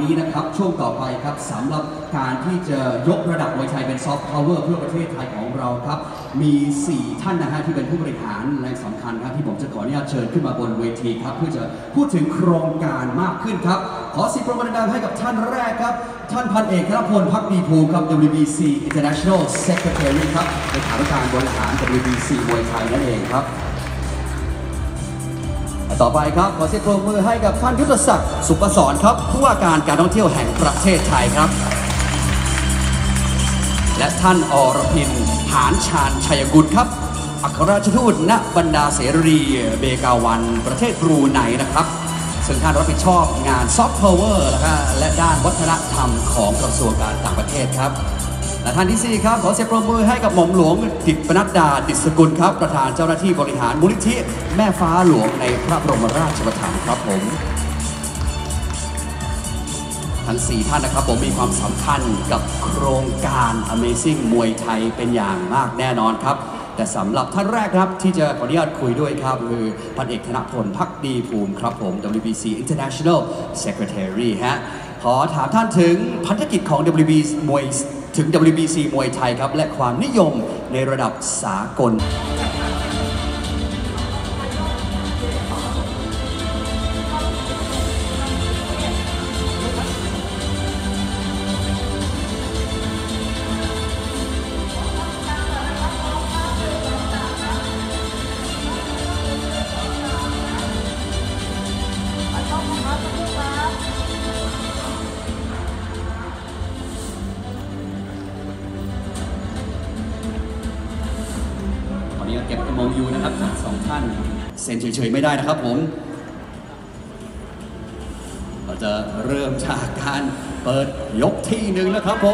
นี้นะครับช่วงต่อไปครับสำหรับการที่จะยกระดับมวยไทยเป็นซอฟต์พาวเวอร์เพื่อประเทศไทยของเราครับมี4ท่านนะฮะที่เป็นผู้บริหารแรงสำคัญครับที่ผมจะขออนุญาตเชิญขึ้นมาบนเวทีครับเพื่อจะพูดถึงโครงการมากขึ้นครับขอเสียงปรบมือดังๆให้กับท่านแรกครับท่านพันเอกธนพล ภักดีภูมิครับ WBC International Secretary ครับเลขาธิการบริหาร WBC มวยไทยนั่นเองครับต่อไปครับขอเสียงปรบมือให้กับท่านยุทธศักดิ์สุปศรครับผู้ว่าการท่องเที่ยวแห่งประเทศไทยครับและท่านอรพิน หานชาญชัยกุลครับอัครราชทูตณบรรดาเสรีเบกาวันประเทศบรูไนนะครับซึ่งท่านรับผิดชอบงานซอฟต์พาวเวอร์และด้านวัฒนธรรมของกระทรวงการต่างประเทศครับและท่านที่4ครับขอเสียงปรบมือให้กับหม่อมหลวงดิษฐ์ปนัดดาดิษฐสกุลครับประธานเจ้าหน้าที่บริหารมูลนิธิแม่ฟ้าหลวงในพระบรมราชโองการครับผมทั้ง4ท่านนะครับผมมีความสำคัญกับโครงการ Amazing มวยไทยเป็นอย่างมากแน่นอนครับแต่สำหรับท่านแรกครับที่จะขออนุญาตคุยด้วยครับคือพันเอกธนพล ภักดีภูมิครับผม WBC International Secretary ฮะขอถามท่านถึงพันธกิจของ WBC มวยไทยครับและความนิยมในระดับสากลเก็บMOUนะครับทั้ง2ท่านเซ็นเฉยๆไม่ได้นะครับผมเราจะเริ่มจากการเปิดยกที่1นะครับผม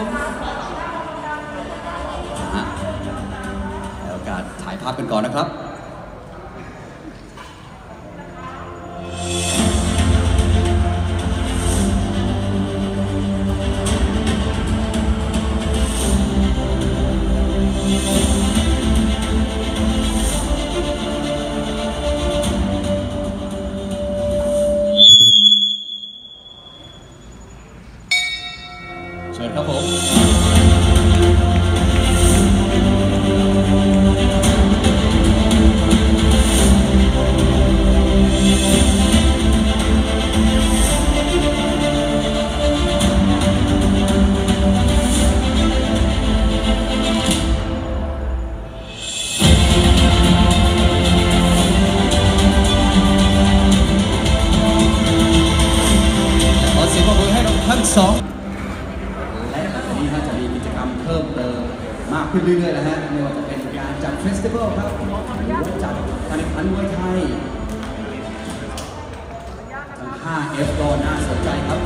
ให้โอกาสถ่ายภาพกันก่อนนะครับเชิญครับผมขอเสียงปรบมือให้ทั้งสองเพิ่มเติมมากขึ้นเรื่อยๆนะฮะไม่ว่าจะเป็นการจัดเฟสติวัลครับหรือว่าจัดการแข่งขันมวยไทยทั้ง 5F ก็น่าสนใจครับ